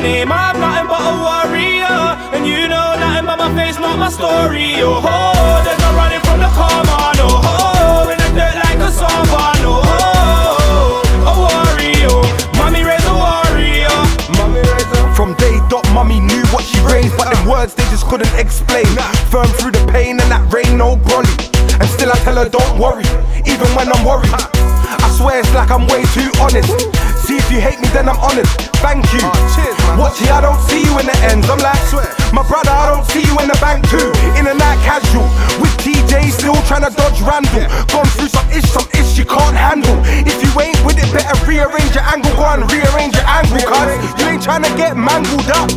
name. I'm nothing but a warrior, and you know nothing but my face, not my story. Oh ho, there's no running from the karma. No ho, in the dirt like a samba. No ho, a warrior. Mommy raised a warrior. Mommy raised a. From day dot, mummy knew what she raised, but them words they just couldn't explain. Firm through the pain and that rain, no brolly. And still I tell her don't worry, even when I'm worried. I swear it's like I'm way too honest. See if you hate me then I'm honest. Thank you. Watch it, I don't see you in the ends. I'm like, my brother, I don't see you in the bank too. In and out casual, with TJ still trying to dodge Randall. Gone through some ish you can't handle. If you ain't with it, better rearrange your angle. Go and rearrange your angle, cuz you ain't trying to get mangled up.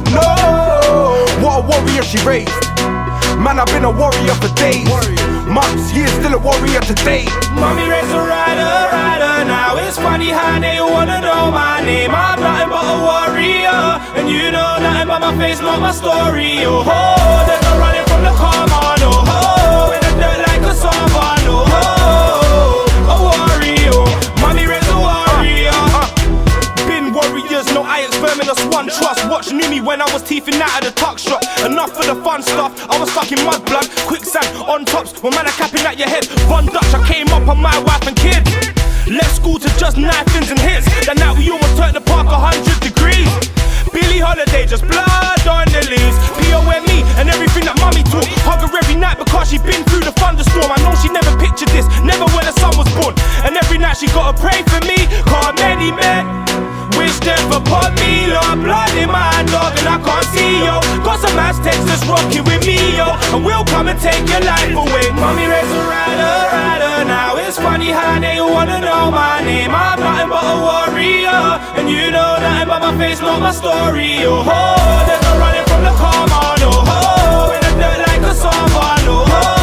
No, what a warrior she raised. Man, I've been a warrior for days, months, years, still a warrior today. Mommy raised a rider, now it's funny how they wanna know my name. I'm nothing but a warrior, and you know nothing but my face, not my story. Oh ho, there's no running from the karma. No ho, in the dirt like a samba. No ho, a warrior. Mommy raised a warrior. Been warriors, no irons, firm in us one trust. Watch knew me when I was teething out of the tuck shop. Enough for the fun stuff, I was stuck in mud blood. Quicksand on tops, when man are capping at your head. Von Dutch, I came up on my wife and kids. Left school to just knifings and hits. That night we almost turned the park 100 degrees. Billie Holiday, just blood on the leaves. P.O.M.E. and everything that mummy taught. Hug her every night because she been through the thunderstorm. I know she never pictured this, never when the sun was born. And every night she gotta pray for me, cause many men wish them upon me. Lord, blood in my hand, dog, and I can't see, yo. Got some Aztecs that's rocking with me, yo, and we'll come and take your life away. Mommy raised a rider, now it's funny how they wanna know my name. I'm nothing but a warrior, and you know nothing but my face, not my story. Oh ho, there's no running from the karma. No ho, in the dirt like a samba. No ho.